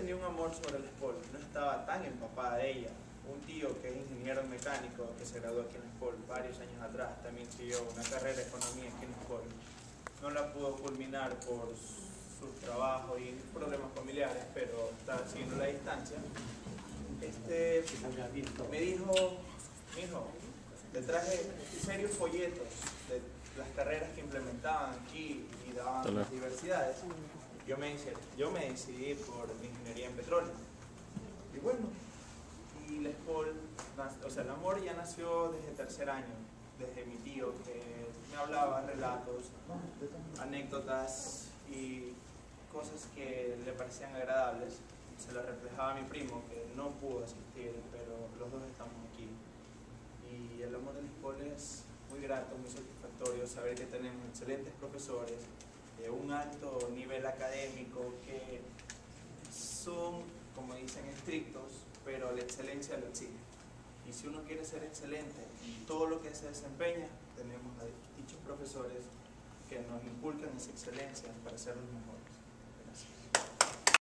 tenía un amor sobre la SPOL, no estaba tan empapada de ella. Un tío que es ingeniero mecánico, que se graduó aquí en la SPOL varios años atrás, también siguió una carrera de economía aquí en la SPOL. No la pudo culminar por sus trabajos y problemas familiares, pero está siguiendo la distancia. Me dijo, mijo, le traje serios folletos de las carreras que implementaban aquí y daban las diversidades. Yo me decidí por ingeniería en petróleo. Y bueno, y la SPOL, o sea, el amor ya nació desde tercer año, desde mi tío que me hablaba relatos, anécdotas y cosas que le parecían agradables. Se lo reflejaba a mi primo que no pudo asistir, pero los dos estamos aquí. Y el amor de la SPOL es muy grato, muy satisfactorio saber que tenemos excelentes profesores de un alto nivel académico que son, como dicen, estrictos, pero la excelencia lo exige. Y si uno quiere ser excelente en todo lo que se desempeña, tenemos a dichos profesores que nos inculcan esa excelencia para ser los mejores.